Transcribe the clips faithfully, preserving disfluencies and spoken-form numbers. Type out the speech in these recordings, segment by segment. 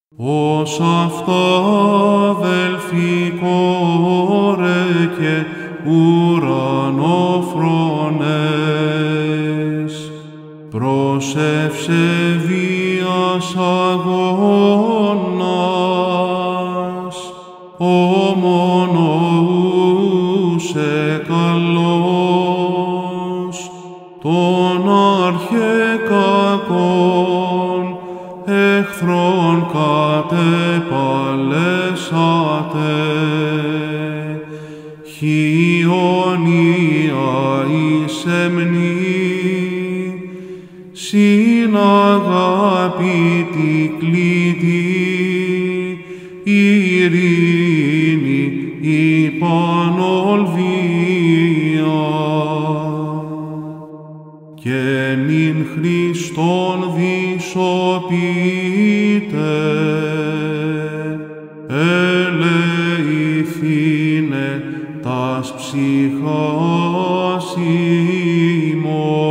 ως αυτά δελφικόρε και ουρανοφρονές, προς ευσεβίας αγώνας, ομονοούσε καλός, τον αρχεκακόν εχθρόν κατεπαλέσατε, χιονία εις εμνή, συν αγαπητή κλητή, ειρήνη υπανολβία, και νυν Χριστόν δισοποιείτε, ελεηθήνε τας ψυχάς ημών.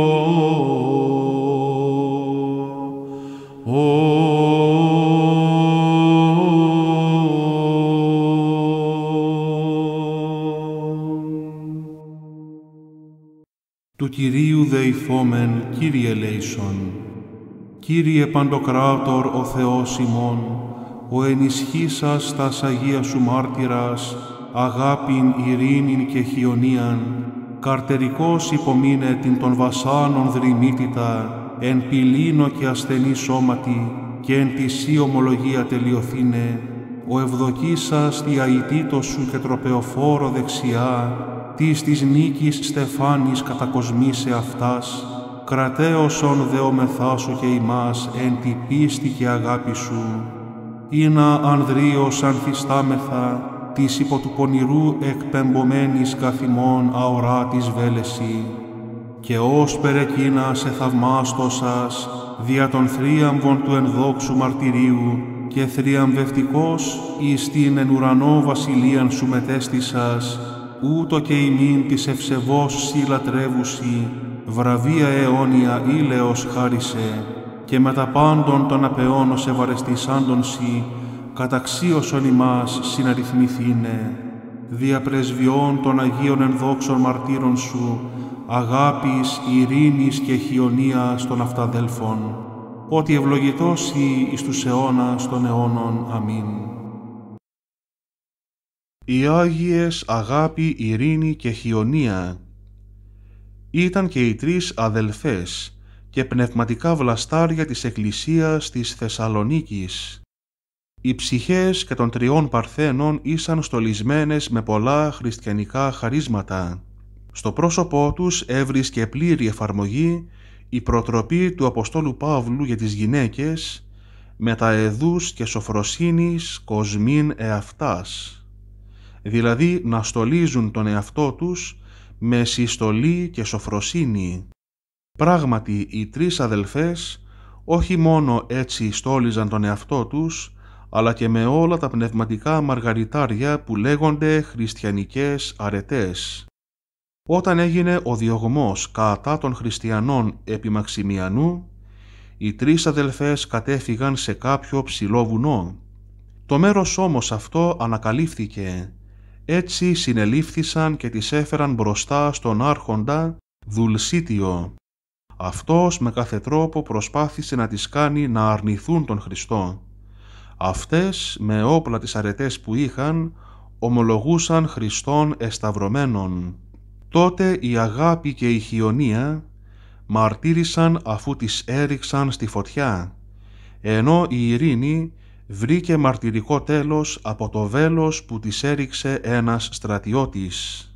Του Κυρίου δεηθόμεν, Κύριε ελέησον. Κύριε Παντοκράτορ ο Θεός ημών, ο ενισχύσας τας Αγία Σου μάρτυρας, αγάπην, ειρήνην και χιονίαν, καρτερικός υπομείνε την των βασάνων δρυμύτητα, εν πυλίνο και ασθενή σώματι, και εν τη ομολογία τελειωθήνε, ο ευδοκίσας τη αητήτω Σου και τροπεοφόρο δεξιά, της της νίκης στεφάνης κατακοσμήσε αυτάς, κρατέωσον δεομεθάσου και ημάς εν τη πίστη και αγάπη Σου, ήνα ανδρίος ανθιστάμεθα, της υπό του πονηρού εκπεμπομένης καθημών αοράτης βέλεση, και ως περεκείνα σε θαυμάστοσας, δια των θρίαμβων του ενδόξου μαρτυρίου, και θριαμβευτικός εις την εν ουρανό βασιλείαν Σου μετέστησας, ούτω και ημίν της ευσεβώς Συ λατρεύουσι, βραβεία αιώνια ήλαιος χάρισε, και μετα πάντων των απεώνος ευαρεστησάντων Συ, καταξίωσον ημάς συναριθμηθήνε, δια πρεσβειών των Αγίων ενδόξων μαρτύρων Σου, αγάπης, ειρήνης και χιονίας των αυταδέλφων, ότι ευλογητός Συ εις τους αιώνας των αιώνων. Αμήν. Οι Άγιες αγάπη, ειρήνη και χιονία ήταν και οι τρεις αδελφές και πνευματικά βλαστάρια της Εκκλησίας της Θεσσαλονίκης. Οι ψυχές και των τριών Παρθένων ήσαν στολισμένες με πολλά χριστιανικά χαρίσματα. Στο πρόσωπό τους έβρισκε πλήρη εφαρμογή η προτροπή του Αποστόλου Παύλου για τις γυναίκες, με τα εδούς και σοφροσύνης κοσμήν εαυτάς, δηλαδή να στολίζουν τον εαυτό τους με συστολή και σοφροσύνη. Πράγματι, οι τρεις αδελφές όχι μόνο έτσι στόλιζαν τον εαυτό τους, αλλά και με όλα τα πνευματικά μαργαριτάρια που λέγονται χριστιανικές αρετές. Όταν έγινε ο διωγμός κατά των χριστιανών επί Μαξιμιανού, οι τρεις αδελφές κατέφυγαν σε κάποιο ψηλό βουνό. Το μέρος όμως αυτό ανακαλύφθηκε. Έτσι συνελήφθησαν και τις έφεραν μπροστά στον άρχοντα Δουλσίτιο. Αυτός με κάθε τρόπο προσπάθησε να τις κάνει να αρνηθούν τον Χριστό. Αυτές, με όπλα τις αρετές που είχαν, ομολογούσαν Χριστόν εσταυρωμένον. Τότε η αγάπη και η χιονία μαρτύρησαν αφού τις έριξαν στη φωτιά, ενώ η ειρήνη βρήκε μαρτυρικό τέλος από το βέλος που της έριξε ένας στρατιώτης.